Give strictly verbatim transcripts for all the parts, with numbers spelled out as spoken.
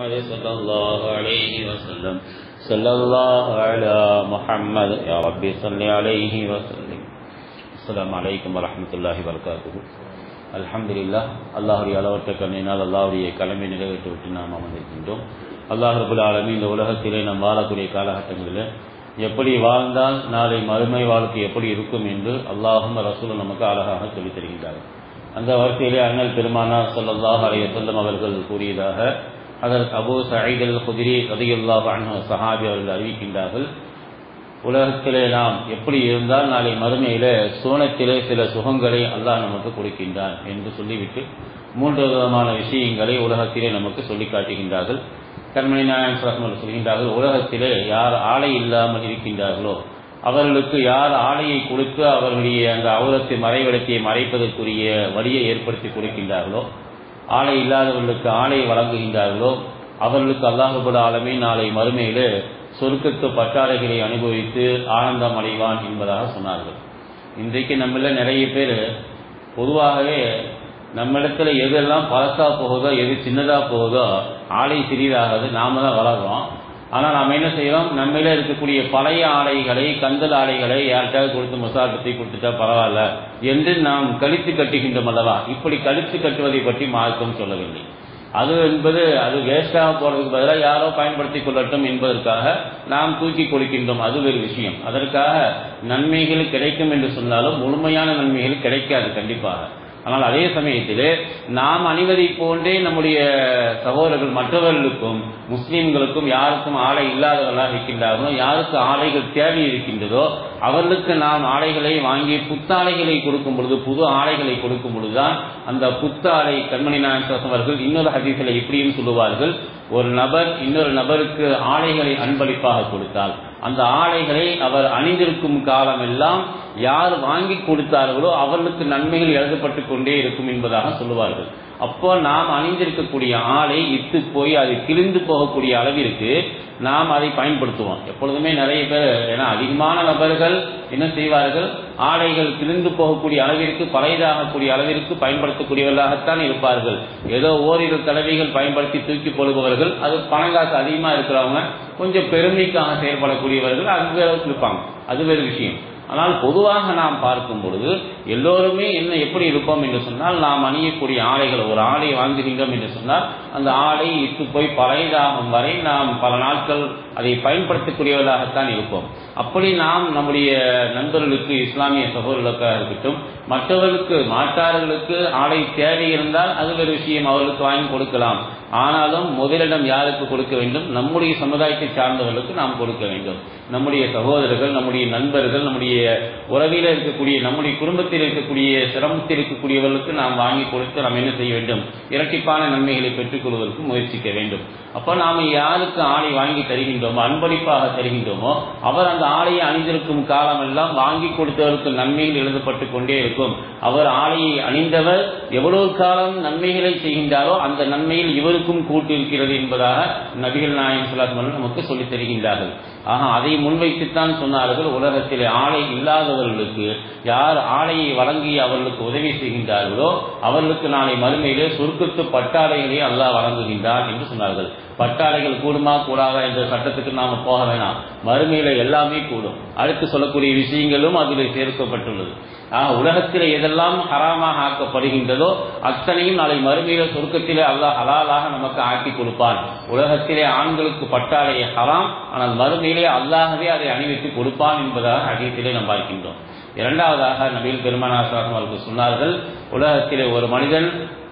صلى الله عليه وسلم صلى الله على محمد يا ربي صل عليه وسلم. السلام عليكم ورحمة الله وبركاته. الحمد لله. அல்லாஹ்வுடைய அளவற்ற கருணையினால் அல்லாஹ்வுடைய கடமை நிறைவேற்றி விட்டு நாம் அமர்ந்திருக்கின்றோம். அல்லாஹ் ரப்பல் ஆலமீன் இந்த உலகத்திலே நாம் வாழக்கூடிய காலகட்டங்களில் எப்படி வாழ்ந்தால் நாளை மறுமை வாழ்க்கை எப்படி இருக்கும் என்று அல்லாஹும் ரசூலும் நமக்கு அழகாக சொல்லித் தருகின்றார்கள். அந்த வரிசையிலே அண்ணல் பெருமானார் ஸல்லல்லாஹு அலைஹி வஸல்லம் அவர்கள் கூறியதாக ஹதரத் அபூ சயீத் அல் குத்ரி ரலியல்லாஹு அன்ஹு சஹாபி அவர்கள் அறிவிக்கின்றார்கள், உலகத்திலே நாம் எப்படி இருந்தால் நாளை மறுமையிலே சோனத்திலே சில சுகங்களை அல்லாஹ் நமக்கு கொடுக்கின்றான் என்று சொல்லிவிட்டு மூன்று விதமான விஷயங்களை உலகத்திலே நமக்கு சொல்லி காட்டுகின்றார்கள். கண்மணி நாயகம் ஸல்லல்லாஹு அலைஹி வஸல்லம் சொல்கின்றார்கள், உலகத்திலே யார் ஆடை இல்லாமல் இருக்கின்றார்களோ அவர்களுக்கு யார் ஆடையை கொடுத்து அவர்களுடைய அந்த அவுரத்தை மறைவிடத்தை மறைப்பதற்குரிய வழியை ஏற்படுத்தி கொடுக்கின்றார்களோ, ஆடை இல்லாதவர்களுக்கு ஆடை வழங்குகின்றார்களோ அவர்களுக்கு அல்லாஹ் ரப்பல் ஆலமீன் நாளை மறுமையிலே சொர்க்கத்து பட்டாடைகளை அனுபவித்து ஆனந்தம் அடைவான் என்பதாக சொன்னார்கள். இன்றைக்கு நம்மள நிறைய பேர் பொதுவாகவே நம்மிடத்துல எதெல்லாம் பழசா போகுதோ எது சின்னதா போகுதோ ஆடை சிறியதாகாது, நாம தான் வளர்றோம். ஆனால் நாம் என்ன செய்யறோம், நம்மள இருக்கக்கூடிய பழைய ஆடைகளை கந்தல் ஆடைகளை யார்கிட்ட கொடுத்து மசாலத்தை கொடுத்துட்டா பரவாயில்ல என்று நாம் கழித்து கட்டுகின்றோம் அல்லவா. இப்படி கழித்து கட்டுவதை பற்றி மார்க்கம் சொல்லவில்லை. அது என்பது அது வேஸ்டாக போறதுக்கு பதிலாக யாரோ பயன்படுத்தி கொள்ளட்டும் என்பதற்காக நாம் தூக்கி கொடுக்கின்றோம். அது வேறு விஷயம். அதற்காக நன்மைகள் கிடைக்கும் என்று சொன்னாலும் முழுமையான நன்மைகள் கிடைக்காது கண்டிப்பாக. ஆனால் அதே சமயத்திலே நாம் அணிவதை போன்றே நம்முடைய சகோதரர்கள் மற்றவர்களுக்கும் முஸ்லீம்களுக்கும் யாருக்கும் ஆடை இல்லாதவர்களாக இருக்கின்றார்களோ, யாருக்கு ஆடைகள் தேவை இருக்கின்றதோ அவர்களுக்கு நாம் ஆடைகளை வாங்கி புத்தாடைகளை கொடுக்கும் பொழுது, புது ஆடைகளை கொடுக்கும் பொழுதுதான் அந்த புத்தாடை கண்மணி நாயகம் அவர்கள் இன்னொரு ஹதீஸில் இப்படியும் சொல்லுவார்கள், ஒரு நபர் இன்னொரு நபருக்கு ஆடைகளை அன்பளிப்பாக கொடுத்தால் அந்த ஆடைகளை அவர் அணிந்திருக்கும் காலமெல்லாம் யார் வாங்கி கொடுத்தார்களோ அவர்களுக்கு நன்மைகள் எழுதப்பட்டு கொண்டே இருக்கும் என்பதாக சொல்லுவார்கள். அப்போ நாம் அணிந்திருக்கக்கூடிய ஆடை இத்து போய் அது கிழிந்து போகக்கூடிய அளவிற்கு நாம் அதை பயன்படுத்துவோம். எப்பொழுதுமே நிறைய பேர், ஏன்னா அதிகமான நபர்கள் என்ன செய்வார்கள், ஆடைகள் கிழிந்து போகக்கூடிய அளவிற்கு பழையதாகக்கூடிய அளவிற்கு பயன்படுத்தக்கூடியவர்களாகத்தான் இருப்பார்கள். ஏதோ ஓரிரு தடவைகள் பயன்படுத்தி தூக்கி போடுபவர்கள், அது பணங்காசு அதிகமாக இருக்கிறவங்க கொஞ்சம் பெருமைக்காக செயல்படக்கூடியவர்கள் அது வேற இருப்பாங்க, அது வேறு விஷயம். ஆனால் பொதுவாக நாம் பார்க்கும் பொழுது எல்லோருமே என்ன எப்படி இருப்போம் என்று சொன்னால், நாம் அணியக்கூடிய ஆடைகள், ஒரு ஆடை வாங்குகின்றோம் என்று சொன்னால் அந்த ஆடை இட்டு போய் பழையதாகும் வரை நாம் பல நாட்கள் அதை பயன்படுத்தக்கூடியவர்களாகத்தான் இருப்போம். அப்படி நாம் நம்முடைய நண்பர்களுக்கு, இஸ்லாமிய சகோதரர்களுக்காக இருக்கட்டும், மற்றவர்களுக்கு மாற்றார்களுக்கு ஆடை தேவை இருந்தால் அது ஒரு விஷயம், அவர்களுக்கு வாங்கி கொடுக்கலாம். ஆனாலும் முதலிடம் யாருக்கு கொடுக்க வேண்டும், நம்முடைய சமுதாயத்தை சார்ந்தவர்களுக்கு நாம் கொடுக்க வேண்டும். நம்முடைய சகோதரர்கள், நம்முடைய நண்பர்கள், நம்முடைய உறவில் இருக்கக்கூடிய, நம்முடைய குடும்பத்தில் இருக்கக்கூடிய, சிரமத்தில் இருக்கக்கூடியவர்களுக்கு நாம் வாங்கி கொடுத்து நாம் என்ன செய்ய வேண்டும், இரட்டிப்பான நன்மைகளை பெற்றுக் கொள்வதற்கு முயற்சிக்க வேண்டும். அப்போ நாம் யாருக்கு ஆடை வாங்கி தருகின்றோமோ, அன்பளிப்பாக தருகின்றோமோ, அவர் அந்த ஆடையை அணிந்திருக்கும் காலமெல்லாம் வாங்கி கொடுத்தவருக்கு நன்மைகள் எழுதப்பட்டு கொண்டே இருக்கும். அவர் ஆடையை அணிந்தவர் எவ்வளவு காலம் நன்மைகளை செய்கின்றாரோ அந்த நன்மையில் இவருக்கும் கூட்டு இருக்கிறது என்பதாக நபிகள் நாயகம் ஸல்லல்லாஹு அலைஹி வஸல்லம் நமக்கு சொல்லித் தருகின்றார்கள். ஆக அதை முன்வைத்துத்தான் சொன்னார்கள், உலகத்திலே ஆடை இல்லாதவர்களுக்கு யார் ஆடையை வழங்கி அவர்களுக்கு உதவி செய்கின்றார்களோ அவர்களுக்கு நாளை மறுமையிலே சொர்க்கத்து பட்டாடைகளை அல்லாஹ் வழங்குகின்றார் என்று சொன்னார்கள். பட்டாடைகள் கூடுமா கூடாதா என்ற சட்டத்துக்கு நாம போக வேணாம், மறுமையில எல்லாமே கூடும். அடுத்து சொல்லக்கூடிய விஷயங்களும் அதில் சேர்க்கப்பட்டுள்ளது. ஆக உலகத்திலே எதெல்லாம் ஹராமாக ஆக்கப்படுகின்றதோ அத்தனையும் நாளை மறுமையில சொர்க்கத்திலே அல்லாஹ் ஹலாலாக நமக்கு ஆக்கி கொடுப்பான். உலகத்திலே ஆண்களுக்கு பட்டாடை ஹராம், ஆனால் மறுமையிலே அல்லாஹவே அதை அணிவித்து கொடுப்பான் என்பதாக ஹதீஸிலே நாம் பார்க்கின்றோம். இரண்டாவதாக நபிகள் பெருமானார் ஸல்லல்லாஹு அலைஹி வஸல்லம் சொன்னார்கள், உலகத்திலே ஒரு மனிதன்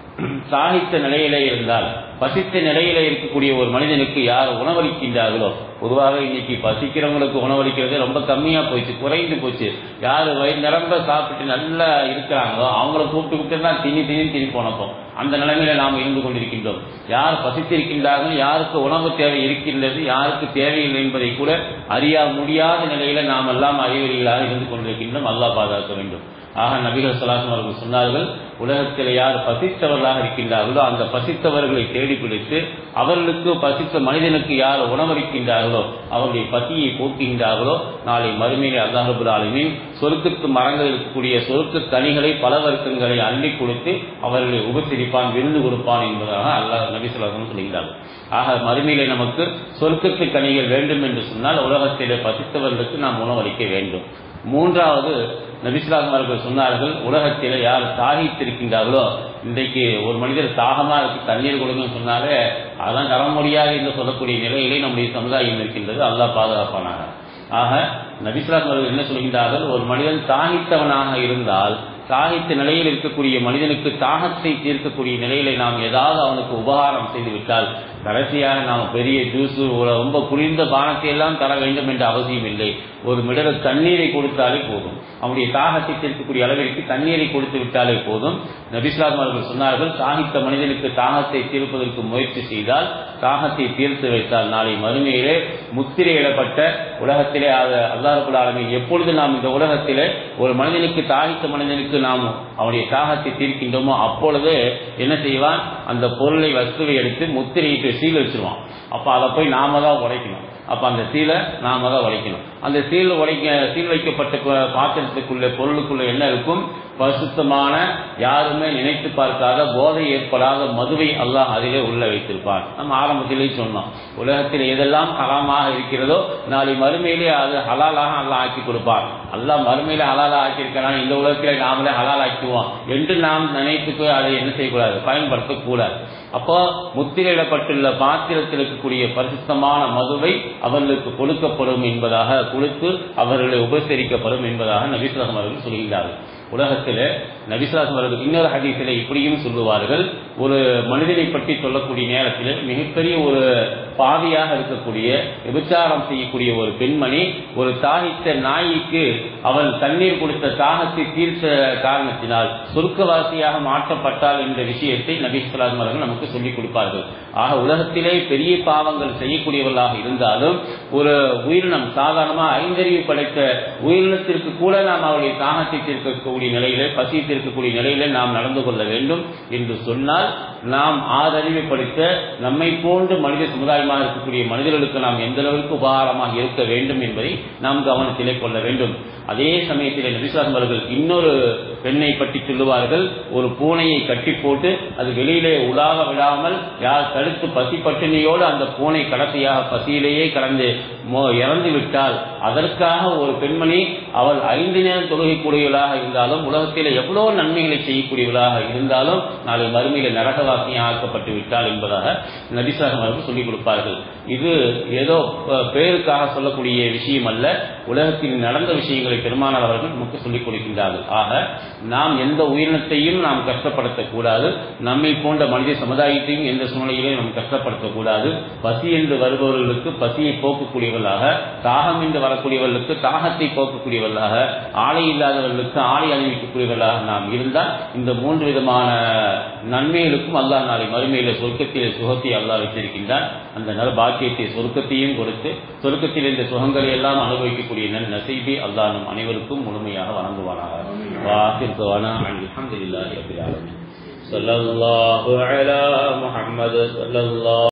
சாகித்த நிலையிலே இருந்தால், பசித்த நிலையிலே இருக்கக்கூடிய ஒரு மனிதனுக்கு யார் உணவளிக்கின்றார்களோ, பொதுவாக இன்னைக்கு பசிக்கிறவங்களுக்கு உணவளிக்கிறது ரொம்ப கம்மியா போயிடுச்சு, குறைந்து போச்சு. யார் வயிறு நிரம்ப சாப்பிட்டு நல்லா இருக்கிறாங்களோ அவங்கள கூப்பிட்டு கூப்பிட்டு தான் திணி திணி திணி போனப்போம். அந்த நிலைமையில நாம் இருந்து கொண்டிருக்கின்றோம். யார் பசித்திருக்கின்றார்கள், யாருக்கு உணவு தேவை இருக்கின்றது, யாருக்கு தேவையில்லை என்பதை கூட அறிய முடியாத நிலையில நாம் எல்லாம் அறிவறிகளாக இருந்து கொண்டிருக்கின்றோம். அல்லாஹ் பாதுகாக்க வேண்டும். ஆக நபிகள் ஸல்லல்லாஹு அலைஹி வஸல்லம் அவர்கள் சொன்னார்கள், உலகத்தில் யார் பசித்தவர்களாக இருக்கின்றார்களோ அந்த பசித்தவர்களை தேடி பிடித்து அவர்களுக்கு பசித்த மனிதனுக்கு யார் உணவளிக்கின்றார்களோ அவருடைய பசியை போக்குகின்றார்களோ நாளை மறுமையிலே அல்லாஹ் ரப்பல் ஆலமீன் சொர்க்கத்து மரங்கள் இருக்கக்கூடிய சொர்க்க கனிகளை பல வர்க்கங்களை அள்ளி கொடுத்து அவர்களை உபசரிப்பான், விருந்து கொடுப்பான் என்பதாக அல்லாஹ் நபி ஸல்லல்லாஹு அலைஹி வஸல்லம் சொல்கிறார்கள். ஆக மறுமையிலே நமக்கு சொர்க்கத்து கனிகள் வேண்டும் என்று சொன்னால் உலகத்திலே பசித்தவர்களுக்கு நாம் உணவளிக்க வேண்டும். மூன்றாவது நபி ஸல்லல்லாஹு அலைஹி வஸல்லம் சொன்னார்கள், உலகத்திலே யார் தாகித்திருக்கின்றார்களோ, இன்றைக்கு ஒரு மனிதர் தாகமா இருக்கு தண்ணீர் கொடுங்கன்னு சொன்னாலே அதெல்லாம் தர முடியாது என்று சொல்லக்கூடிய நிலையிலே நம்முடைய சமுதாயம் இருக்கின்றது. அல்லாஹ் பாதுகாப்பானாக. ஆக நபி ஸல்லல்லாஹு அலைஹி வஸல்லம் என்ன சொல்கின்றார்கள், ஒரு மனிதன் தாகித்தவனாக இருந்தால் தாகித்த நிலையில் இருக்கக்கூடிய மனிதனுக்கு தாகத்தை தீர்க்கக்கூடிய நிலையில நாம் ஏதாவது அவனுக்கு உபகாரம் செய்து விட்டால், கடைசியாக நாம் பெரிய ஜூஸ் ரொம்ப குளிர்ந்த பானத்தை எல்லாம் தர வேண்டும் என்ற அவசியம் இல்லை. ஒரு மிடல் தண்ணீரை கொடுத்தாலே போதும். அவனுடைய தாகத்தை தீர்க்கக்கூடிய அளவிற்கு தண்ணீரை கொடுத்து விட்டாலே போதும். நபி ஸல்லல்லாஹு அலைஹி வஸல்லம் சொன்னார்கள், தாகித்த மனிதனுக்கு தாகத்தை தீர்ப்பதற்கு முயற்சி செய்தால், தாகத்தை தீர்த்து வைத்தால் நாளை மறுமையிலே முத்திரையிடப்பட்ட உலகத்திலே அல்லாஹ் ரப்பல் ஆலமீன் எப்பொழுது நாம் இந்த உலகத்திலே ஒரு மனிதனுக்கு தாகித்த மனிதனுக்கு நாம் அவனுடைய தாகத்தை தீர்க்கின்றோமோ அப்பொழுது என்ன செய்வான், அந்த பொருளை வஸ்துவை எடுத்து முத்திரையிட்டு சீல் வச்சிருவான். அப்ப அதை போய் நாம தான் உடைக்கணும். அப்ப அந்த சீலை நாம தான் உடைக்கணும். அந்த சீல் உடைக்க சீல் வைக்கப்பட்ட பாத்திரத்துக்குள்ள பொருளுக்குள்ள என்ன இருக்கும், பரிசுத்தமான யாருமே நினைத்து பார்க்காத போதை ஏற்படாத மதுவை அல்லாஹ் அதிலே உள்ள வைத்திருப்பான். நம்ம ஆரம்பத்திலே சொன்னோம், உலகத்தில் எதெல்லாம் ஹராமாக இருக்கிறதோ நாளை மறுமையிலே அது ஹலாலாக அல்லாஹ் ஆக்கி கொடுப்பார். அல்லாஹ் மறுமையில ஹலாலாக ஆக்கியிருக்கிறான், இந்த உலகத்திலே நாமளே ஹலால் ஆக்குவோம் என்று நாம் நினைத்துக்கு அதை என்ன செய்யக்கூடாது, பயன்படுத்தக்கூடாது. அப்போ முத்திரையிடப்பட்டுள்ள பாத்திரத்தில் இருக்கக்கூடிய பரிசுத்தமான மதுவை அவர்களுக்கு கொடுக்கப்படும் என்பதாக கொடுத்து அவர்களை உபசரிக்கப்படும் என்பதாக நபி ஸல்லல்லாஹு அலைஹி வஸல்லம் சொல்கிறார்கள். உலகத்தில் நபி ஸல்லல்லாஹு அலைஹி வஸல்லம் இன்னொரு ஹதீஸிலே இப்படியும் சொல்லுவார்கள், ஒரு மனிதனை பற்றி சொல்லக்கூடிய நேரத்தில் மிகப்பெரிய ஒரு பாவியாக இருக்கக்கூடிய விபச்சாரம் செய்யக்கூடிய ஒரு பெண்மணி ஒரு தாகித்த நாய்க்கு அவள் தண்ணீர் கொடுத்த தாகத்தை தீர்த்த காரணத்தினால் சொர்க்கவாசியாக மாற்றப்பட்டாள் என்ற விஷயத்தை நபி ஸல்லல்லாஹு அலைஹி வஸல்லம் நமக்கு சொல்லிக் கொடுப்பார்கள். ஆக உலகத்திலே பெரிய பாவங்கள் செய்யக்கூடியவர்களாக இருந்தாலும் ஒரு உயிரினம் சாதாரணமாக ஐந்தறிவு படைத்த உயிரினத்திற்கு கூட நாம் அவருடைய தாகத்தை தீர்க்கக்கூடிய நிலையிலே பசி தீர்க்கக்கூடிய நிலையிலே நாம் நடந்து கொள்ள வேண்டும் என்று சொன்னால், நாம் ஆதறிவு படைத்த நம்மை போன்று மனித சமுதாயமாக இருக்கக்கூடிய மனிதர்களுக்கு நாம் எந்த அளவுக்கு உபகாரமாக இருக்க வேண்டும் என்பதை நாம் கவனத்திலே கொள்ள வேண்டும். அதே சமயத்தில் நபி ஸல்லல்லாஹு அலைஹி வஸல்லம் அவர்கள் இன்னொரு பெண்ணை பற்றி சொல்லுவார்கள், ஒரு பூனையை கட்டி போட்டு அது வெளியிலே உலாக விடாமல் யார் தடுத்து பசி பட்டினியோடு அந்த பூனை கடைசியாக பசியிலேயே கடந்து இறந்து விட்டால் அதற்காக ஒரு பெண்மணி அவள் ஐந்து நேரம் தொழுகைக்கூடியவளாக இருந்தாலும் உலகத்தில் எவ்வளவு நன்மைகளை செய்யக்கூடியவளாக இருந்தாலும் நாளை மறுமையில நரகவாசியாக ஆக்கப்பட்டு விட்டாள் என்பதாக நபி ஸல்லல்லாஹு அலைஹி வஸல்லம் சொல்லிக் கொடுப்பார்கள். இது ஏதோ பெயருக்காக சொல்லக்கூடிய விஷயம் அல்ல, உலகத்தில் நடந்த விஷயங்களை பெருமானார் அவர்கள் நமக்கு சொல்லிக் கொடுக்கின்றார்கள். ஆக நாம் எந்த உயிரினத்தையும் நாம் கஷ்டப்படுத்தக்கூடாது, நம்மை போன்ற மனித சமுதாயத்தையும் எந்த சூழ்நிலையிலும் நாம் கஷ்டப்படுத்தக்கூடாது. பசி என்று வருபவர்களுக்கு பசியை போக்கக்கூடியவர்களாக, தாகம் என்று வரக்கூடியவர்களுக்கு தாகத்தை போக்கக்கூடியவர்களாக, ஆடை இல்லாதவர்களுக்கு ஆடை அணிவிக்கக்கூடியவர்களாக நாம் இருந்தால் இந்த மூன்று விதமான நன்மைகளுக்கும் அல்லாஹ் நாளை மறுமையில சொர்க்கத்திலே சுகத்தை அல்லாஹ் வைத்திருக்கின்றான். அந்த நல பாக்கியத்தை சொர்க்கத்தையும் கொடுத்து சொர்க்கத்தில் இந்த சுகங்களை எல்லாம் அனுபவிக்கக்கூடிய நன் நசீபை அல்லாஹ் நம் அனைவருக்கும் முழுமையாக வழங்குவானாக. வாஹிர் தவானா அல்ஹம்துலில்லாஹி ரப்பில் ஆலமீன். ஸல்லல்லாஹு அலா முஹம்மது ஸல்லல்லாஹு